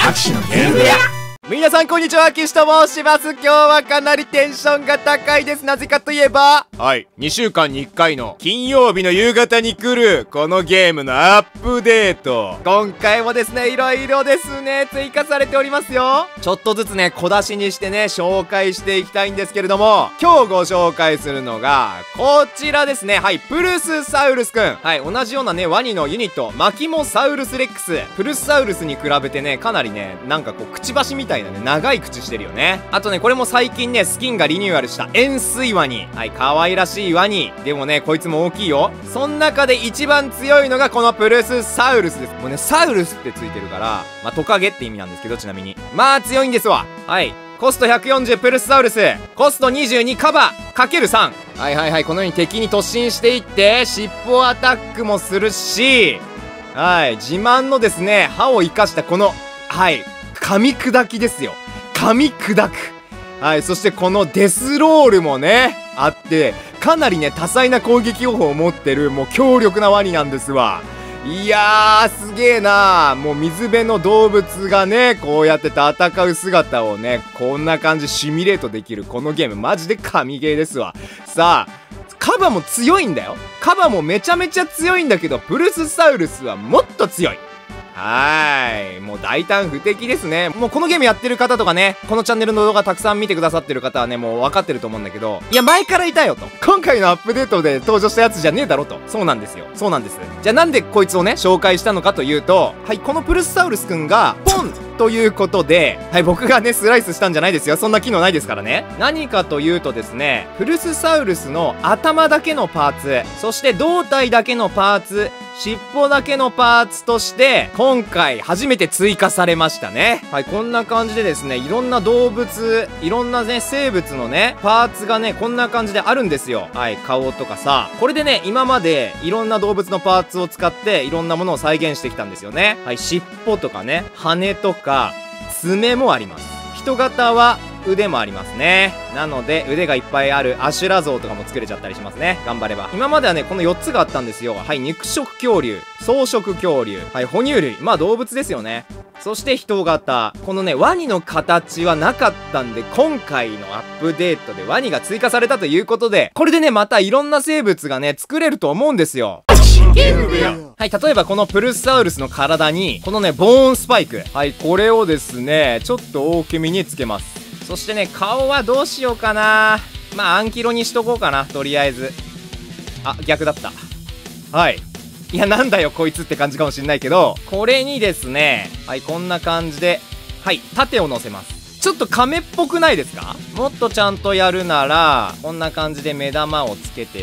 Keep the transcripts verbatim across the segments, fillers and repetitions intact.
アキシのゲーム部屋。 皆さんこんにちは、岸と申します。今日はかなりテンションが高いです。なぜかといえば、はい、にしゅうかんにいっかいの金曜日の夕方に来るこのゲームのアップデート。今回もですね、いろいろですね、追加されておりますよ。ちょっとずつね、小出しにしてね、紹介していきたいんですけれども、今日ご紹介するのが、こちらですね。はい、プルスサウルスくん。はい、同じようなね、ワニのユニット、マキモサウルスレックス。プルスサウルスに比べてね、かなりね、なんかこう、くちばしみたいなね、長い口してるよね。あとね、これも最近ね、スキンがリニューアルした円錐ワニ。はい、可愛らしいワニ。でもね、こいつも大きいよ。そん中で一番強いのがこのプルスサウルスです。もうね、サウルスってついてるから、まあ、トカゲって意味なんですけど、ちなみに。まあ、強いんですわ。はい。コストひゃくよんじゅうプルスサウルス。コストにじゅうにカバーかけるさん。はいはいはい。このように敵に突進していって、尻尾アタックもするし、はい。自慢のですね、歯を生かしたこの、はい。噛み砕きですよ。噛み砕く。はい。そしてこのデスロールもね、あって、かなりね、多彩な攻撃方法を持ってる、もう強力なワニなんですわ。いやー、すげーなー。もう水辺の動物がね、こうやって戦う姿をね、こんな感じシミュレートできるこのゲーム、マジで神ゲーですわ。さあ、カバも強いんだよ。カバもめちゃめちゃ強いんだけど、プルスサウルスはもっと強い。はーい。もう大胆不敵ですね。もうこのゲームやってる方とかね、このチャンネルの動画たくさん見てくださってる方はね、もう分かってると思うんだけど、いや、前からいたよと。今回のアップデートで登場したやつじゃねえだろと。そうなんですよ。そうなんです。じゃあなんでこいつをね、紹介したのかというと、はい、このプルスサウルスくんが、ポンということで、はい、僕がね、スライスしたんじゃないですよ。そんな機能ないですからね。何かというとですね、プルスサウルスの頭だけのパーツ、そして胴体だけのパーツ、尻尾だけのパーツとして、今回初めて追加されましたね。はい、こんな感じでですね、いろんな動物、いろんなね、生物のね、パーツがね、こんな感じであるんですよ。はい、顔とかさ。これでね、今までいろんな動物のパーツを使って、いろんなものを再現してきたんですよね。はい、尻尾とかね、羽とか、爪もあります。人型は、腕もありますね。なので、腕がいっぱいあるアシュラ像とかも作れちゃったりしますね。頑張れば。今まではね、このよっつがあったんですよ。はい、肉食恐竜、草食恐竜、はい、哺乳類。まあ動物ですよね。そして人型。このね、ワニの形はなかったんで、今回のアップデートでワニが追加されたということで、これでね、またいろんな生物がね、作れると思うんですよ。はい、例えばこのプルスサウルスの体に、このね、ボーンスパイク。はい、これをですね、ちょっと大きめにつけます。そしてね、顔はどうしようかな。まあ、アンキロにしとこうかな、とりあえず。あ、逆だった。はい。いや、なんだよ、こいつって感じかもしんないけど、これにですね、はい、こんな感じで、はい、盾を乗せます。ちょっと亀っぽくないですか？もっとちゃんとやるなら、こんな感じで目玉をつけてって、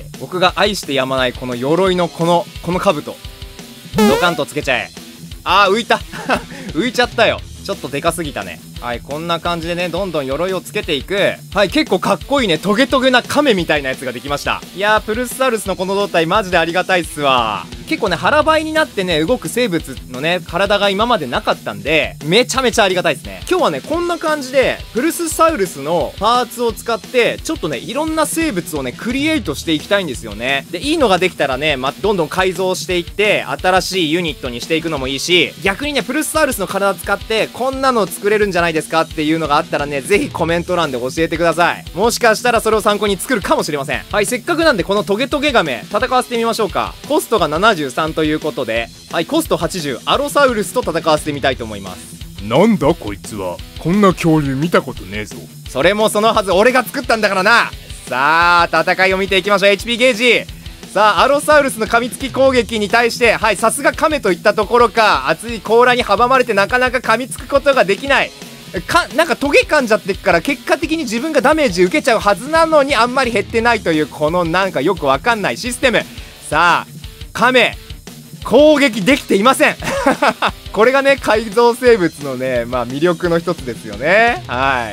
僕が愛してやまないこの鎧のこの、この兜。ドカンとつけちゃえ。あー、浮いた。浮いちゃったよ。ちょっとでかすぎたね。はい、こんな感じでね、どんどん鎧をつけていく。はい、結構かっこいいね、トゲトゲな亀みたいなやつができました。いやー、プルスサウルスのこの胴体マジでありがたいっすわ。結構ね、腹ばいになってね、動く生物のね、体が今までなかったんで、めちゃめちゃありがたいですね。今日はね、こんな感じで、プルスサウルスのパーツを使って、ちょっとね、いろんな生物をね、クリエイトしていきたいんですよね。で、いいのができたらね、ま、どんどん改造していって、新しいユニットにしていくのもいいし、逆にね、プルスサウルスの体使って、こんなの作れるんじゃないですかっていうのがあったらね、ぜひコメント欄で教えてください。もしかしたらそれを参考に作るかもしれません。はい、せっかくなんでこのトゲトゲガメ、戦わせてみましょうか。コストがななじゅうさんということで、はい、コストはちじゅう、アロサウルスと戦わせてみたいと思います。 なんだこいつは。こんな恐竜見たことねえぞ。 それもそのはず、俺が作ったんだからな。さあ、戦いを見ていきましょう。 エイチピー ゲージ。さあ、アロサウルスの噛みつき攻撃に対して、はい、さすがカメといったところか、厚い甲羅に阻まれてなかなか噛みつくことができない。か、なんかトゲ噛んじゃってっから、結果的に自分がダメージ受けちゃうはずなのに、あんまり減ってないという、このなんかよくわかんないシステム。さあ、カメ、攻撃できていません。これがね、改造生物のね、まあ魅力の一つですよね。はい。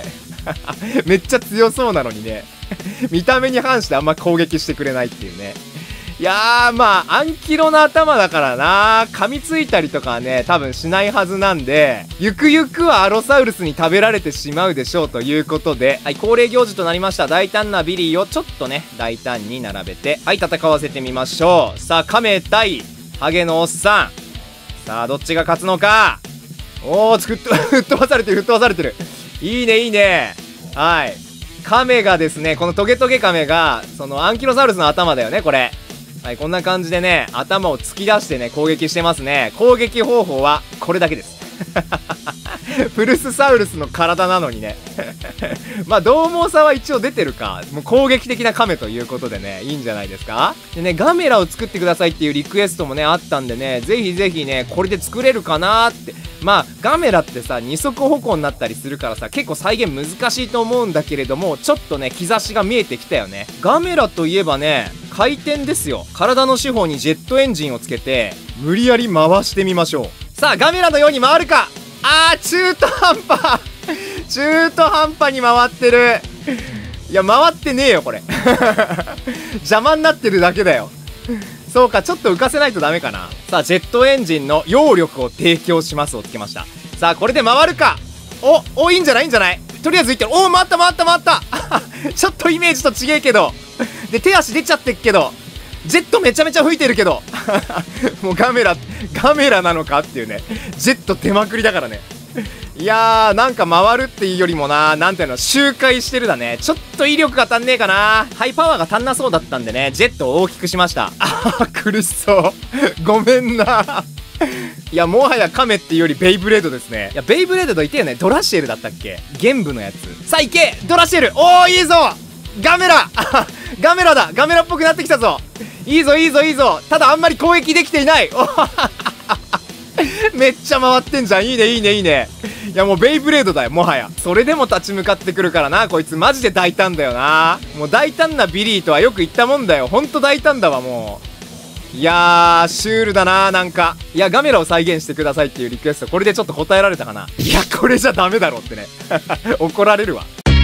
めっちゃ強そうなのにね、見た目に反してあんま攻撃してくれないっていうね。いやー、まあ、アンキロの頭だからな、噛みついたりとかはね、多分しないはずなんで、ゆくゆくはアロサウルスに食べられてしまうでしょうということで、はい、恒例行事となりました。大胆なビリーをちょっとね、大胆に並べて、はい、戦わせてみましょう。さあ、カメ対、ハゲのおっさん。さあ、どっちが勝つのか。 おお、吹っ飛ばされてる、吹っ飛ばされてる。いいね、いいね。はい。カメがですね、このトゲトゲカメが、そのアンキロサウルスの頭だよね、これ。はい、こんな感じでね、頭を突き出してね、攻撃してますね。攻撃方法は、これだけです。プルスサウルスの体なのにね。まあ、獰猛さは一応出てるか。もう攻撃的なカメということでね、いいんじゃないですか。でね、ガメラを作ってくださいっていうリクエストもね、あったんでね、ぜひぜひね、これで作れるかなーって。まあ、ガメラってさ、二足歩行になったりするからさ、結構再現難しいと思うんだけれども、ちょっとね、兆しが見えてきたよね。ガメラといえばね、回転ですよ。体の四方にジェットエンジンをつけて、無理やり回してみましょう。さあ、ガメラのように回るか。あー、中途半端中途半端に回ってる。いや、回ってねえよ、これ。邪魔になってるだけだよ。そうか、ちょっと浮かせないとダメかな。さあ、ジェットエンジンの揚力を提供しますをつけました。さあ、これで回るか。お、お、いいんじゃないいいんじゃない。とりあえずいってる。おー、回った回った回ったちょっとイメージと違えけど。で、手足出ちゃってっけど。ジェットめちゃめちゃ吹いてるけどもうガメラガメラなのかっていうね。ジェット出まくりだからね。いやー、なんか回るっていうよりもな、なんていうの、周回してるだね。ちょっと威力が足んねえかな。ハイパワーが足んなそうだったんでね、ジェットを大きくしました。あー、苦しそうごめんないや、もはやカメっていうよりベイブレードですね。いや、ベイブレードと言ってよね。ドラシエルだったっけ、玄武のやつ。さあ、いけドラシエル。おー、いいぞガメラガメラだ。ガメラっぽくなってきたぞ。いいぞいいぞいいぞ。ただあんまり攻撃できていない。めっちゃ回ってんじゃん。いいねいいねいいね。いや、もうベイブレードだよ、もはや。それでも立ち向かってくるからな、こいつマジで大胆だよな。もう大胆なビリーとはよく言ったもんだよ。ほんと大胆だわ、もう。いやー、シュールだな、なんか。いや、ガメラを再現してくださいっていうリクエスト、これでちょっと答えられたかな。いや、これじゃダメだろってね。怒られるわ。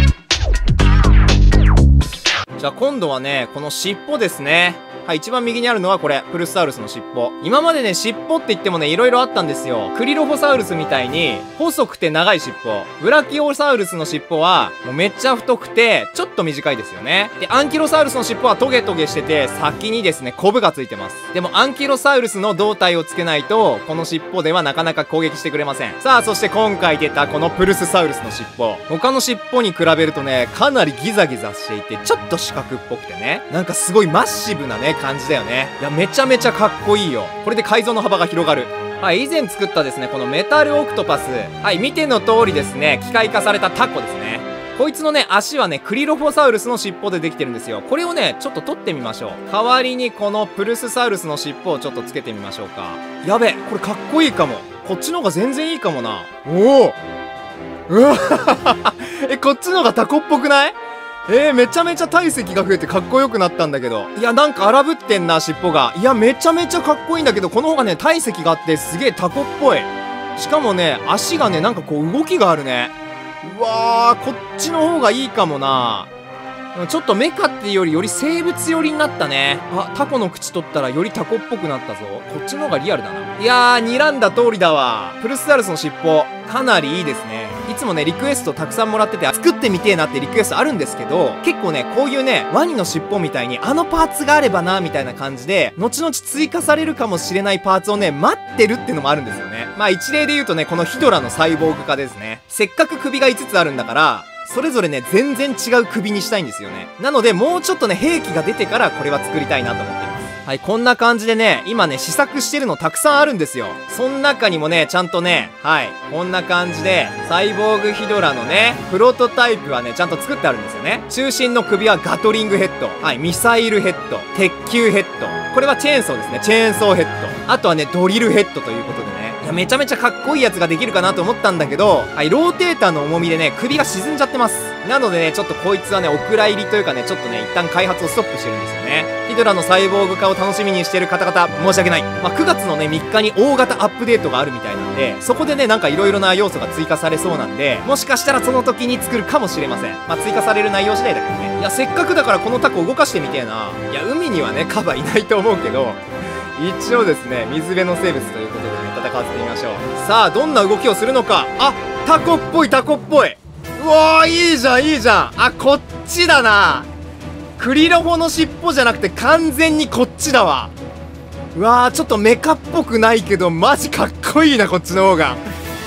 じゃあ今度はね、この尻尾ですね。はい、一番右にあるのはこれ、プルスサウルスの尻尾。今までね、尻尾って言ってもね、色々あったんですよ。クリロフォサウルスみたいに、細くて長い尻尾。ブラキオサウルスの尻尾は、もうめっちゃ太くて、ちょっと短いですよね。で、アンキロサウルスの尻尾はトゲトゲしてて、先にですね、コブがついてます。でも、アンキロサウルスの胴体をつけないと、この尻尾ではなかなか攻撃してくれません。さあ、そして今回出たこのプルスサウルスの尻尾。他の尻尾に比べるとね、かなりギザギザしていて、ちょっと四角っぽくてね。なんかすごいマッシブなね、感じだよね。いや、めちゃめちゃかっこいいよ。これで改造の幅が広がる。はい、以前作ったですね、このメタルオクトパス。はい、見ての通りですね、機械化されたタコですね。こいつのね、足はね、クリロフォサウルスの尻尾でできてるんですよ。これをね、ちょっと取ってみましょう。代わりにこのプルスサウルスの尻尾をちょっとつけてみましょうか。やべ、これかっこいいかも。こっちの方が全然いいかもな。おおうわえ、こっちの方がタコっぽくない？えー、めちゃめちゃ体積が増えてかっこよくなったんだけど。いや、なんか荒ぶってんな、尻尾が。いや、めちゃめちゃかっこいいんだけど、この方がね、体積があってすげえタコっぽい。しかもね、足がね、なんかこう動きがあるね。うわー、こっちの方がいいかもな。ちょっとメカっていうよりより生物寄りになったね。あ、タコの口取ったらよりタコっぽくなったぞ。こっちの方がリアルだな。いやー、睨んだ通りだわ。プルスサウルスの尻尾、かなりいいですね。いつもね、リクエストたくさんもらってて、作ってみてえなってリクエストあるんですけど、結構ね、こういうね、ワニの尻尾みたいに、あのパーツがあればな、みたいな感じで、後々追加されるかもしれないパーツをね、待ってるってのもあるんですよね。まあ一例で言うとね、このヒドラのサイボーグ化ですね。せっかく首がいつつあるんだから、それぞれね、全然違う首にしたいんですよね。なので、もうちょっとね、兵器が出てからこれは作りたいなと思っています。はい、こんな感じでね、今ね、試作してるのたくさんあるんですよ。そん中にもね、ちゃんとね、はい、こんな感じで、サイボーグヒドラのね、プロトタイプはね、ちゃんと作ってあるんですよね。中心の首はガトリングヘッド。はい、ミサイルヘッド。鉄球ヘッド。これはチェーンソーですね。チェーンソーヘッド。あとはね、ドリルヘッドということでね。いや、めちゃめちゃかっこいいやつができるかなと思ったんだけど、はい、ローテーターの重みでね、首が沈んじゃってます。なのでね、ちょっとこいつはね、お蔵入りというかね、ちょっとね、一旦開発をストップしてるんですよね。ヒドラのサイボーグ化を楽しみにしてる方々、申し訳ない。まあ、くがつのね、みっかに大型アップデートがあるみたいなんで、そこでね、なんか色々な要素が追加されそうなんで、もしかしたらその時に作るかもしれません。まあ、追加される内容次第だけどね。いや、せっかくだからこのタコ動かしてみてえな。いや、海にはね、カバいないと思うけど、一応ですね、水辺の生物ということでね、戦わせてみましょう。さあ、どんな動きをするのか。あ、タコっぽいタコっぽい。うわー、いいじゃんいいじゃん。あ、こっちだな。クリロフォの尻尾じゃなくて完全にこっちだわ。うわー、ちょっとメカっぽくないけどマジかっこいいな、こっちの方が。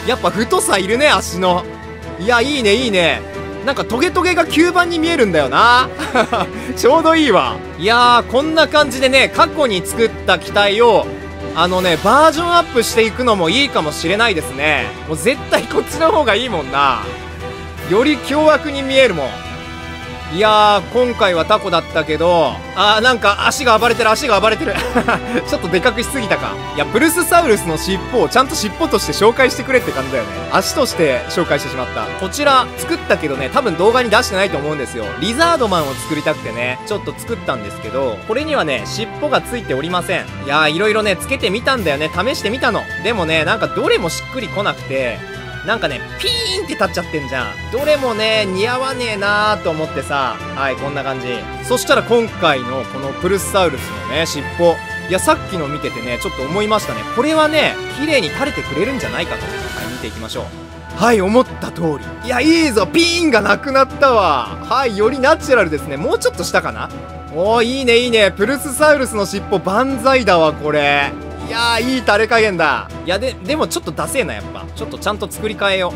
やっぱ太さいるね、足の。いや、いいねいいね。なんかトゲトゲが吸盤に見えるんだよな。ちょうどいいわ。いやー、こんな感じでね、過去に作った機体をあのね、バージョンアップしていくのもいいかもしれないですね。もう絶対こっちの方がいいもんな。より凶悪に見えるもん。いやー、今回はタコだったけど、あー、なんか足が暴れてる、足が暴れてる。ちょっとでかくしすぎたか。いや、プルスサウルスの尻尾をちゃんと尻尾として紹介してくれって感じだよね。足として紹介してしまった。こちら作ったけどね、多分動画に出してないと思うんですよ。リザードマンを作りたくてね、ちょっと作ったんですけど、これにはね、尻尾がついておりません。いやー、いろいろね、つけてみたんだよね。試してみたの。でもね、なんかどれもしっくりこなくて、なんかね、ピーンって立っちゃってんじゃん。どれもね、似合わねえなーと思ってさ。はい、こんな感じ。そしたら今回のこのプルスサウルスのね、尻尾。いや、さっきの見ててね、ちょっと思いましたね。これはね、綺麗に垂れてくれるんじゃないかと。はい、見ていきましょう。はい、思った通り。いや、いいぞ、ピーンがなくなったわ。はい、よりナチュラルですね。もうちょっと下かな。おー、いいね、いいね。プルスサウルスの尻尾、万歳だわ、これ。いやー、いい垂れ加減だ。いや、で、でもちょっとダセえな、やっぱ。ちょっとちゃんと作り変えよ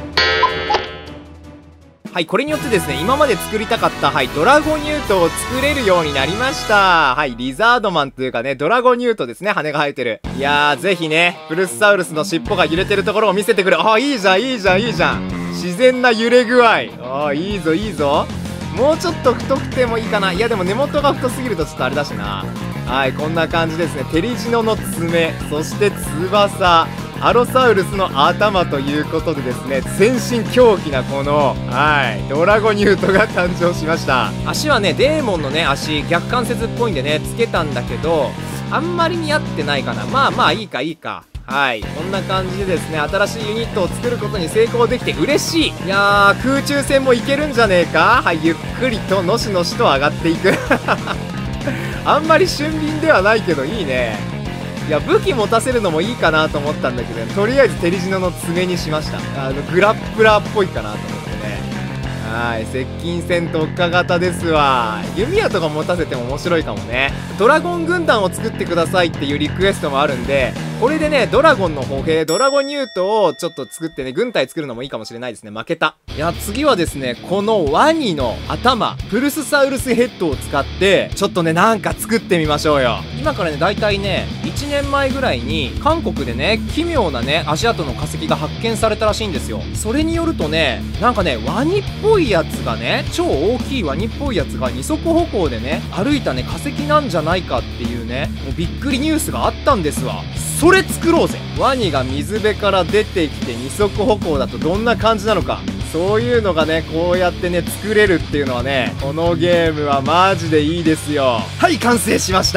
う。はい、これによってですね、今まで作りたかった、はい、ドラゴニュートを作れるようになりました。はい、リザードマンというかね、ドラゴニュートですね、羽が生えてる。いやー、ぜひね、プルスサウルスの尻尾が揺れてるところを見せてくれ。あー、いいじゃん、いいじゃん、いいじゃん。自然な揺れ具合。あー、いいぞ、いいぞ。もうちょっと太くてもいいかな。いや、でも根元が太すぎるとちょっとあれだしな。はい、こんな感じですね。テリジノの爪、そして翼、アロサウルスの頭ということでですね、全身狂気なこの、はい、ドラゴニュートが誕生しました。足はね、デーモンのね、足、逆関節っぽいんでね、つけたんだけど、あんまり似合ってないかな。まあまあ、いいか、いいか。はい、こんな感じでですね、新しいユニットを作ることに成功できて嬉しい。いやー、空中戦もいけるんじゃねえか。はい、ゆっくりとのしのしと上がっていく。あんまり俊敏ではないけどいいね。いや、武器持たせるのもいいかなと思ったんだけど、ね、とりあえずテリジノの爪にしました。あのグラップラーっぽいかなと思ってね。はい、接近戦特化型ですわ。弓矢とか持たせても面白いかもね。ドラゴン軍団を作ってくださいっていうリクエストもあるんで、これでね、ドラゴンの歩兵、ドラゴンニュートをちょっと作ってね、軍隊作るのもいいかもしれないですね。負けた。いや、次はですね、このワニの頭、プルスサウルスヘッドを使って、ちょっとね、なんか作ってみましょうよ。今からね、だいたいね、いちねんまえぐらいに、韓国でね、奇妙なね、足跡の化石が発見されたらしいんですよ。それによるとね、なんかね、ワニっぽいやつがね、超大きいワニっぽいやつが二足歩行でね、歩いたね、化石なんじゃないかっていうね、もうびっくりニュースがあったんですわ。それ作ろうぜ。ワニが水辺から出てきて二足歩行だとどんな感じなのか。そういうのがね、こうやってね、作れるっていうのはね、このゲームはマジでいいですよ。はい、完成しました。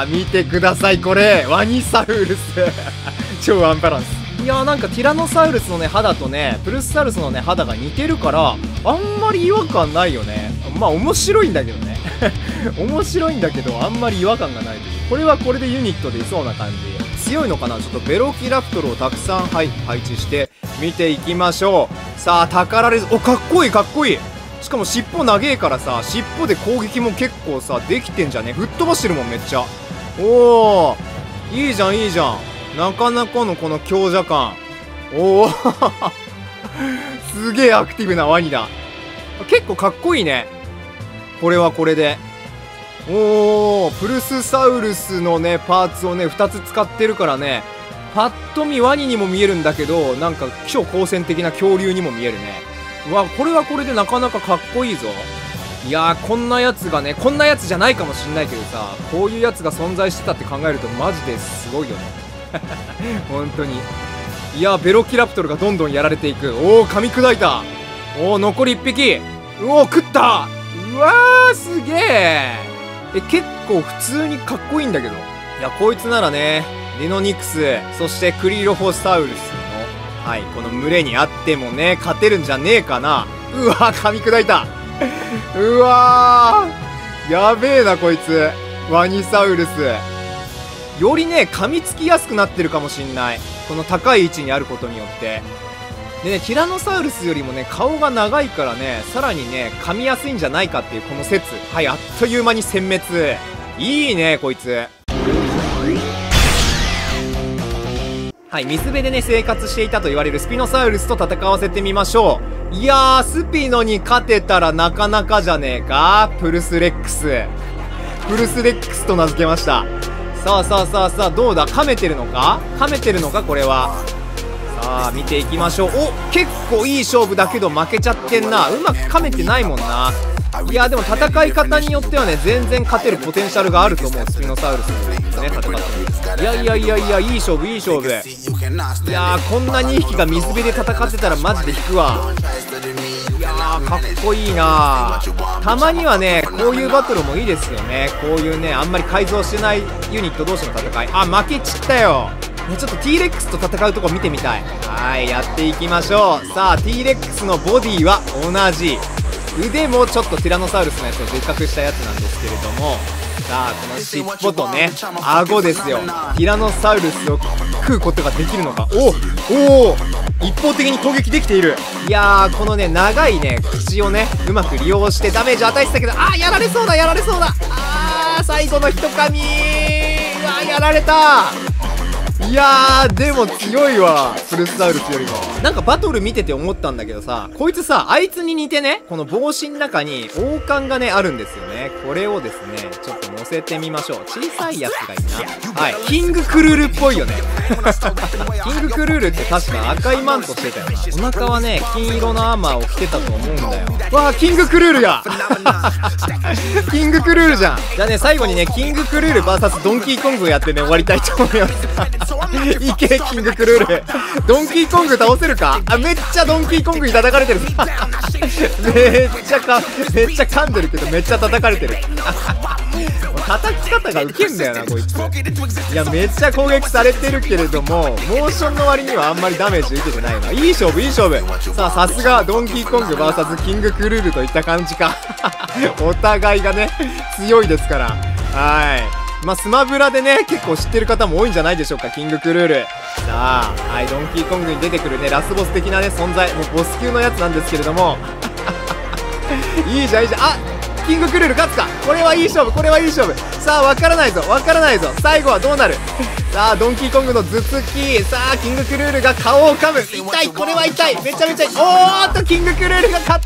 見てください、これ。ワニサウルス。超アンバランス。いやー、なんかティラノサウルスのね、肌とね、プルスサウルスのね、肌が似てるから、あんまり違和感ないよね。まあ、面白いんだけどね。面白いんだけど、あんまり違和感がない。これはこれでユニットでいそうな感じ。強いのかな。ちょっとベロキラプトルをたくさん、はい、配置して見ていきましょう。さあ、宝レズ、お、かっこいいかっこいい。しかも尻尾長えからさ、尻尾で攻撃も結構さ、できてんじゃね。吹っ飛ばしてるもん、めっちゃ。おー、いいじゃんいいじゃん。なかなかのこの強者感。おおすげえアクティブなワニだ。結構かっこいいね、これはこれで。おー、プルスサウルスのね、パーツをね、ふたつ使ってるからね、パッと見ワニにも見えるんだけど、なんか超好戦的な恐竜にも見えるね。うわ、これはこれでなかなかかっこいいぞ。いやー、こんなやつがね、こんなやつじゃないかもしんないけどさ、こういうやつが存在してたって考えるとマジですごいよね。本当に。いやー、ベロキラプトルがどんどんやられていく。おー、噛み砕いた。おー、残りいっぴき。うおー、食った。うわー、すげえ。え、結構普通にかっこいいんだけど。いや、こいつならね、ディノニクス、そしてクリロフォサウルスの、はい、この群れにあってもね、勝てるんじゃねえかな。うわー、噛み砕いた。うわー、やべえな、こいつ。ワニサウルス。よりね、噛みつきやすくなってるかもしんない。この高い位置にあることによって。でね、ティラノサウルスよりもね、顔が長いからね、さらにね、噛みやすいんじゃないかっていうこの説。はい、あっという間に殲滅。いいね、こいつ。 はい、水辺でね、生活していたと言われるスピノサウルスと戦わせてみましょう。いやー、スピノに勝てたらなかなかじゃねえか。プルスレックス。プルスレックスと名付けました。さあさあさあさあ、どうだ、噛めてるのか噛めてるのかこれは。さあ、見ていきましょう。お、結構いい勝負だけど負けちゃってんな。うまく噛めてないもんな。いやでも戦い方によってはね、全然勝てるポテンシャルがあると思う。スピノサウルスとね、戦ってみる。いやいやいやいや、いい勝負いい勝負。いやー、こんなにひきが水辺で戦ってたらマジで引くわ。いやー、かっこいいなー。たまにはね、こういうバトルもいいですよね。こういうね、あんまり改造してないユニット同士の戦い。あ、負けちったよ。ね、ちょっと T レックスと戦うとこ見てみたい。はい、やっていきましょう。さあ T レックスのボディは同じ。腕もちょっとティラノサウルスのやつをでっかくしたやつなんですけれども、さあこの尻尾とね、顎ですよ。ティラノサウルスを食うことができるのか。おお、一方的に攻撃できている。いやー、このね、長いね、口をね、うまく利用してダメージ与えてたけど、あー、やられそうだやられそうだ。あー、最後の一噛みー、うわー、やられた。いやー、でも強いわ、プルスサウルスよりも。なんかバトル見てて思ったんだけどさ、こいつさ、あいつに似てね、この帽子の中に王冠がね、あるんですよね。これをですね、ちょっと乗せてみましょう。小さいやつがいいな。はい、キングクルールっぽいよね。キングクルールって確か赤いマントしてたよな。お腹はね、金色のアーマーを着てたと思うんだよ。わあ、キングクルールや。キングクルールじゃん。じゃあね、最後にね、キングクルール ブイエス ドンキーコングをやってね、終わりたいと思います。いけ、キングクルール。ドンキーコング倒せるか。あ、めっちゃドンキーコングに叩かれてる。めっちゃか、めっちゃ噛んでるけど、めっちゃ叩かれてる。叩き方がウケんだよな、こいつ。いや、めっちゃ攻撃されてるけれども、モーションの割にはあんまりダメージ受けてないな。いい勝負いい勝負。さあ、さすがドンキーコング ブイエス キングクルールといった感じか。お互いがね、強いですから。はい。まあ、スマブラでね、結構知ってる方も多いんじゃないでしょうか、キングクルール。さあ、はい、ドンキーコングに出てくるね、ラスボス的なね、存在。もうボス級のやつなんですけれども。いいじゃん、いいじゃん。あ、キングクルール勝つか。これはいい勝負、これはいい勝負。さあ、わからないぞ、わからないぞ。最後はどうなる。さあ、ドンキーコングの頭突き。さあ、キングクルールが顔を噛む。痛い、これは痛い。めちゃめちゃ痛い。おーっと、キングクルールが勝った。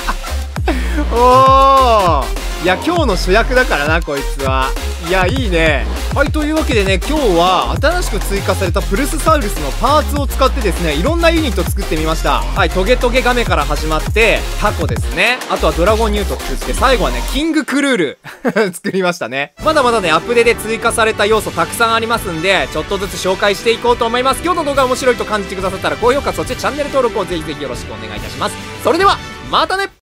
おー。いや、今日の主役だからな、こいつは。いや、いいね。はい、というわけでね、今日は新しく追加されたプルスサウルスのパーツを使ってですね、いろんなユニット作ってみました。はい、トゲトゲガメから始まって、タコですね。あとはドラゴンニュート作って、最後はね、キングクルール作りましたね。まだまだね、アップデで追加された要素たくさんありますんで、ちょっとずつ紹介していこうと思います。今日の動画面白いと感じてくださったら、高評価、そしてチャンネル登録をぜひぜひよろしくお願いいたします。それでは、またね。